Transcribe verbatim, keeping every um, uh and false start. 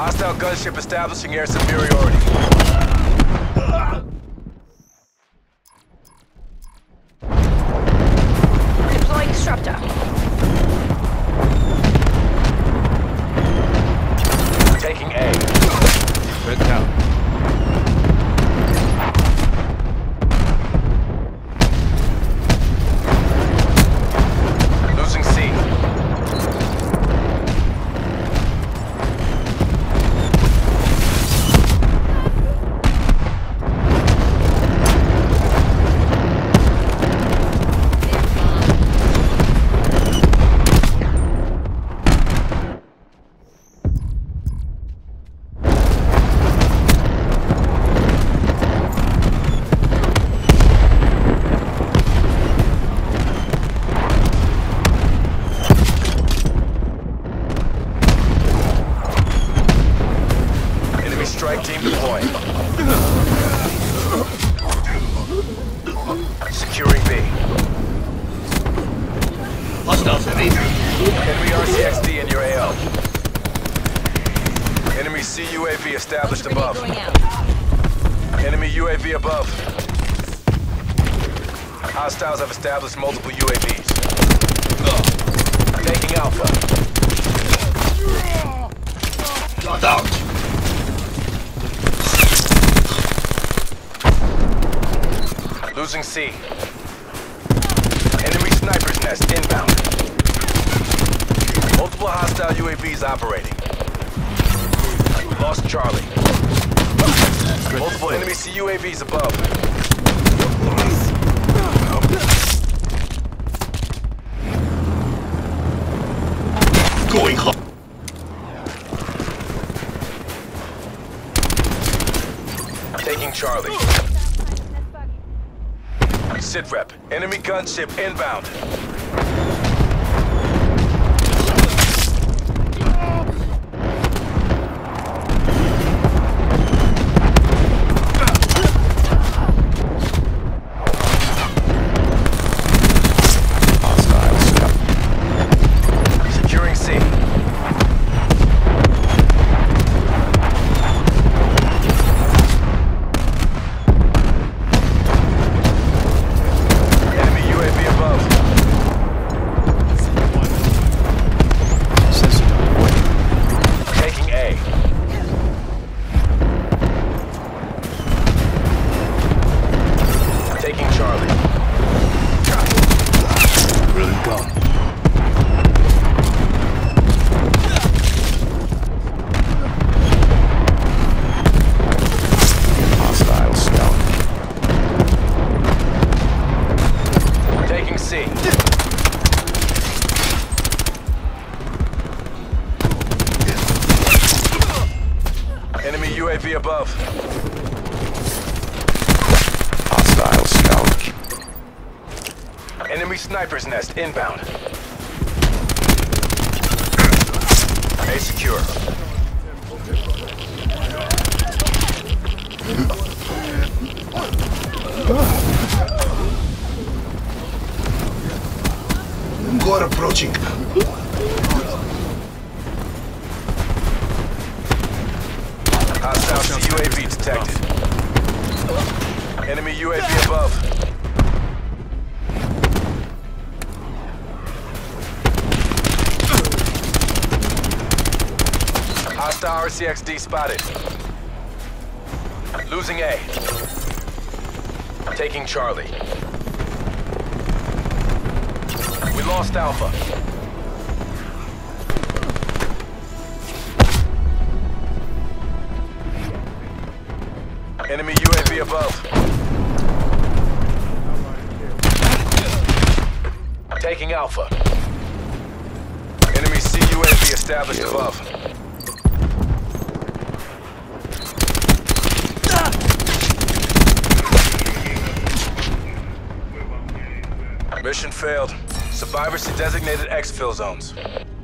Hostile gunship establishing air superiority. Deploying disruptor. Taking A. Red down. Losing C. Strike team deploying. Securing B. Hostiles heavy. Enemy R C X D in your A O. Enemy C U A V established above. Enemy U A V above. Hostiles have established multiple U A Vs. Taking Alpha. Shot out. Losing C. Enemy sniper's nest inbound. Multiple hostile U A Vs operating. Lost Charlie. Multiple enemy C U A Vs above. Going home. Taking Charlie. Sit rep. Enemy gunship inbound. Securing C. Enemy U A V above. Hostile scout. Enemy sniper's nest inbound. A secure. God approaching. Hostile C U A V detected. Enemy U A V above. Hostile R C X D spotted. Losing A. Taking Charlie. We lost Alpha. Enemy U A V above. Taking Alpha. Enemy C U A V established Yo. above. Mission failed. Survivors to designated exfil zones.